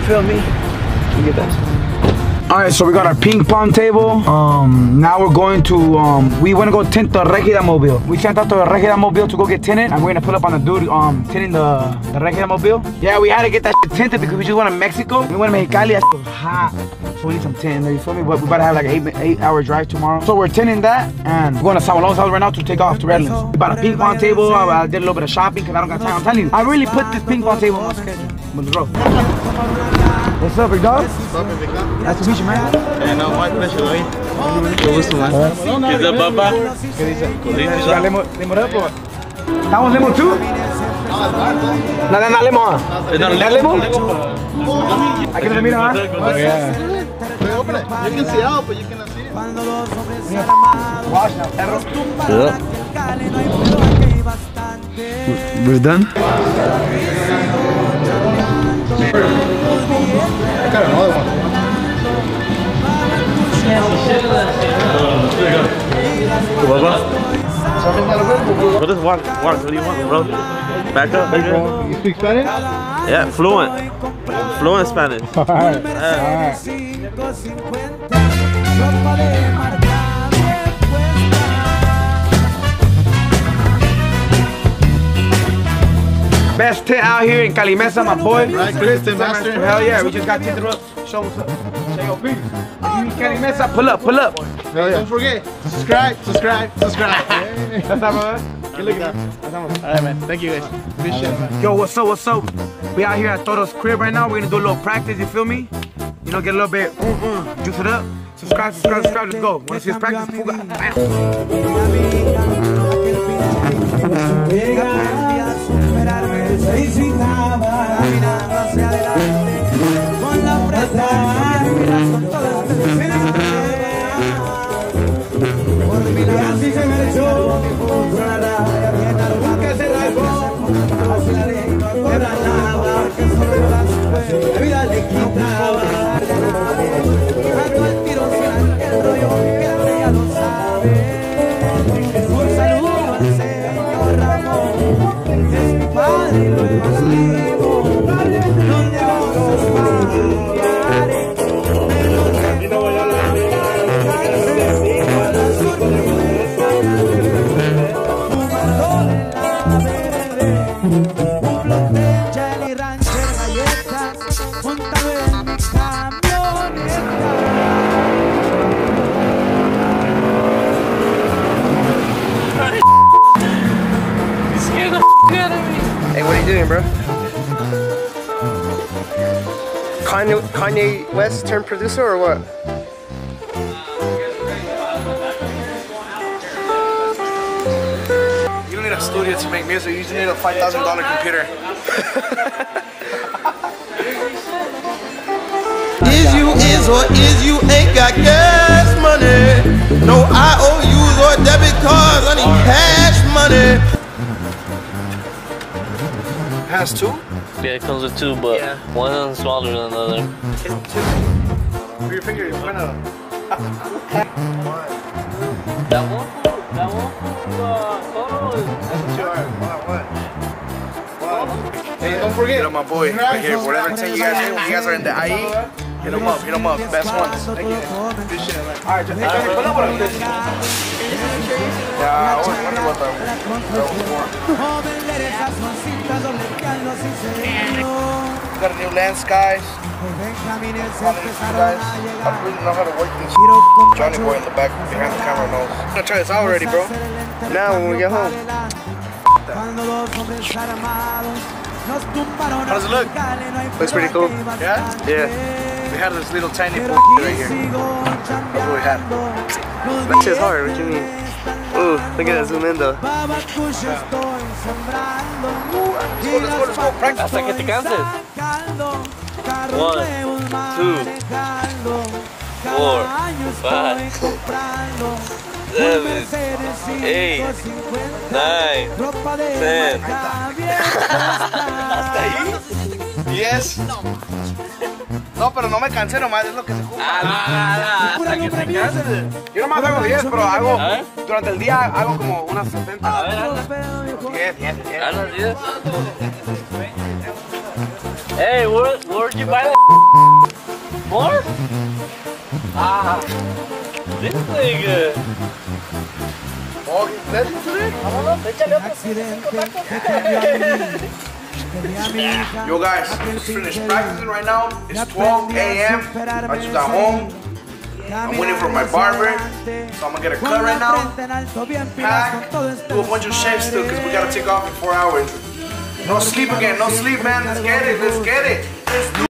feel me? You get that. Alright, so we got our ping pong table. Now we're going to, we want to go tint the Regida Mobile. We sent out the Regida Mobile to go get tinted, and we're gonna pull up on the dude tinting the Regida Mobile. Yeah, we had to get that shit tinted because we just went to Mexico. We went to Mexicali, that shit was hot. So we need some tint, you feel me? But we about to have like an 8-hour drive tomorrow. So we're tinting that, and we're going to Sabalon's house right now to take off to Redlands. We bought a ping pong table. I did a little bit of shopping because I don't got time. I'm telling you, I really put this ping pong table on my schedule. Let's go. What's up, big dog? What's up, big dog? Nice to meet you, man. Yeah, no, my pleasure, David. Qué gusto, man. ¿Qué tal, papá? ¿Qué dice? Lemon up or? That was lemon too? No, that's not lemon. That lemon? I can see it, huh? Oh, yeah. Open it. You can see out, but you cannot see it. Wash now, perro. Yeah. We're done? I got another one. What is walk? What do you want, bro? Back up, back up. You speak Spanish? Yeah, fluent. Fluent Spanish. Alright. Best tint out here in Calimesa, my boy. Right, Kristen, master. Hell yeah, we just got tinted up. Show what's up. Say yo, peace. If you in Calimesa, pull up, pull up. Don't forget, subscribe. That's how much. Good looking. Alright, man. Thank you, guys. Appreciate it, man. Yo, what's up, what's up? We out here at Toro's crib right now. We're gonna do a little practice, you feel me? You know, get a little bit, juice it up. Subscribe, let's go. Wanna see us practice? Fuga. Hey, what are you doing, bro? Kanye West turned producer or what? You don't need a studio to make music, you just need a $5,000 computer. Is you ain't got gas money. No IOUs or debit cards, I need cash money. Has two? Yeah, it comes with two, but one is smaller than the other. Put your finger in front of them. That one? That one? Hey, don't forget. Hit up my boy right here. Whatever tent you guys do, you guys are in the IE. Hit them up, best ones. Thank you. Appreciate it, man. Alright, just pull up with them. Yeah, I always wonder what the got a new lens, guys. I really know how to work this. Johnny boy in the back behind the camera knows. I'm gonna try this out already, bro. Now when we get home. How does it look? Looks pretty cool. Yeah? Yeah. We had this little tiny right here. That's what we had. That shit's hard, what you mean? Ooh, look at that zoom in though. Let's go. Practice. Hasta que te canses. 1, 2, 4, 5, 7, 8, 9, 10. ¿Hasta ahí? Yes. No, pero no me cansé nomás, es lo que se ocupa. Hasta que te canses. Yo nomás hago 10, pero hago, durante el día hago como unas 70. A ver, hazla. 10. Hazla 10. Hey, where'd you buy that? More? Ah, this nigga. Oh, let's do it. Yo guys, just finished practicing right now. It's 12 a.m. I just got home. I'm waiting for my barber, so I'm gonna get a cut right now. Pack, do a bunch of shapes still, because we gotta take off in 4 hours. No sleep again, no sleep, man. Let's get it, let's get it. Let's do it.